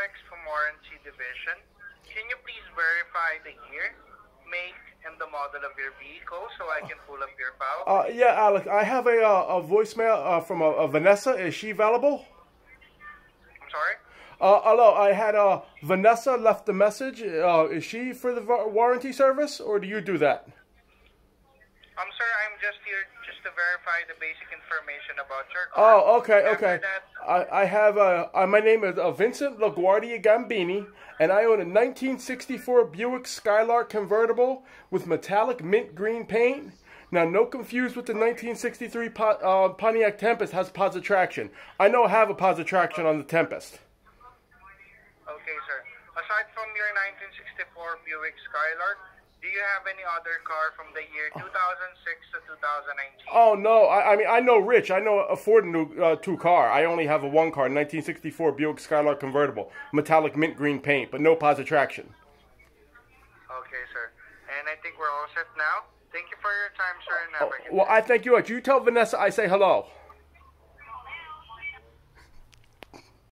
next from Warranty Division. Can you please verify the year, make, and the model of your vehicle so I can pull up your file? Yeah, Alex, I have a voicemail from a Vanessa. Is she available? I'm sorry? Hello, I had Vanessa left the message. Is she for the warranty service, or do you do that? Sir, I'm just here just to verify the basic information about your car. Oh, okay, After okay. that, I have my name is Vincent LaGuardia Gambini, and I own a 1964 Buick Skylark convertible with metallic mint green paint. Now, no confused with the 1963 Pontiac Tempest has positive traction. I know I have a positive traction on the Tempest. okay, sir. Aside from your 1964 Buick Skylark, do you have any other car from the year 2006 to 2019? Oh, no. I mean, I know Rich. I know afford a new two car. I only have a one car, 1964 Buick Skylark convertible, metallic mint green paint, but no positive traction. Okay, sir. And I think we're all set now. Thank you for your time, sir, and have a good Well, day. I thank you. You tell Vanessa I say hello.